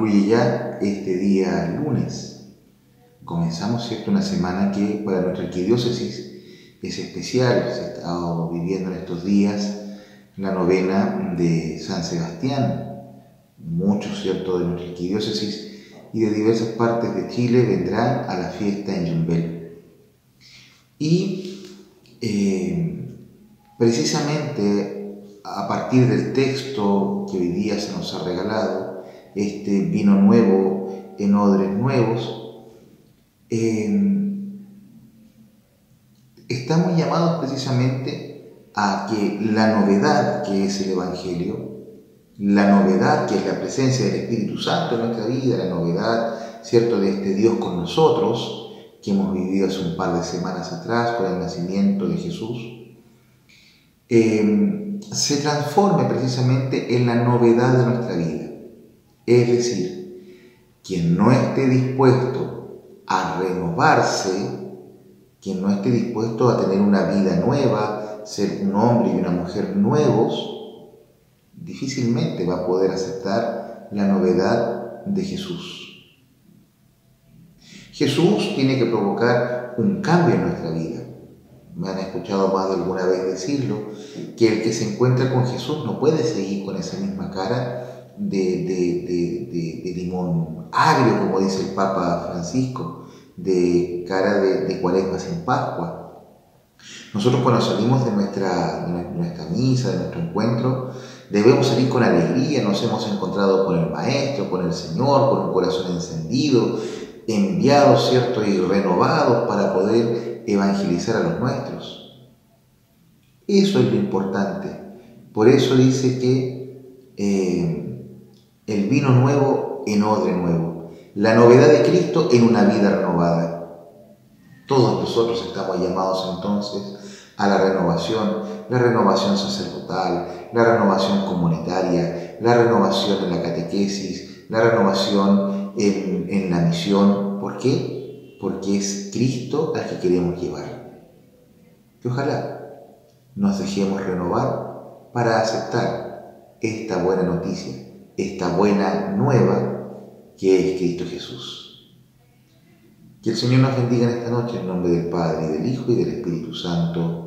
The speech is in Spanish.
concluye ya este día lunes. Comenzamos, ¿cierto?, una semana que para nuestra arquidiócesis es especial. Se ha estado viviendo en estos días la novena de San Sebastián. Muchos, ¿cierto?, de nuestra arquidiócesis y de diversas partes de Chile vendrán a la fiesta en Yumbel. Y precisamente a partir del texto que hoy día se nos ha regalado, este vino nuevo en odres nuevos, estamos llamados precisamente a que la novedad que es el Evangelio, la novedad que es la presencia del Espíritu Santo en nuestra vida, la novedad, ¿cierto?, de este Dios con nosotros, que hemos vivido hace un par de semanas atrás con el nacimiento de Jesús, se transforme precisamente en la novedad de nuestra vida. Es decir, quien no esté dispuesto a renovarse, quien no esté dispuesto a tener una vida nueva, ser un hombre y una mujer nuevos, difícilmente va a poder aceptar la novedad de Jesús. Jesús tiene que provocar un cambio en nuestra vida. Me han escuchado más de alguna vez decirlo, que el que se encuentra con Jesús no puede seguir con esa misma cara de limón agrio, como dice el Papa Francisco, de cara de Cuaresma sin Pascua. Nosotros cuando salimos de nuestra misa, de nuestro encuentro, debemos salir con alegría. Nos hemos encontrado con el Maestro, con el Señor, con un corazón encendido, enviados, ¿cierto?, y renovados para poder evangelizar a los nuestros. Eso es lo importante. Por eso dice que el vino nuevo en odre nuevo, la novedad de Cristo en una vida renovada. Todos nosotros estamos llamados entonces a la renovación sacerdotal, la renovación comunitaria, la renovación en la catequesis, la renovación en la misión. ¿Por qué? Porque es Cristo al que queremos llevar. Que ojalá nos dejemos renovar para aceptar esta buena noticia, esta buena nueva que es Cristo Jesús. Que el Señor nos bendiga en esta noche en nombre del Padre, y del Hijo, y del Espíritu Santo.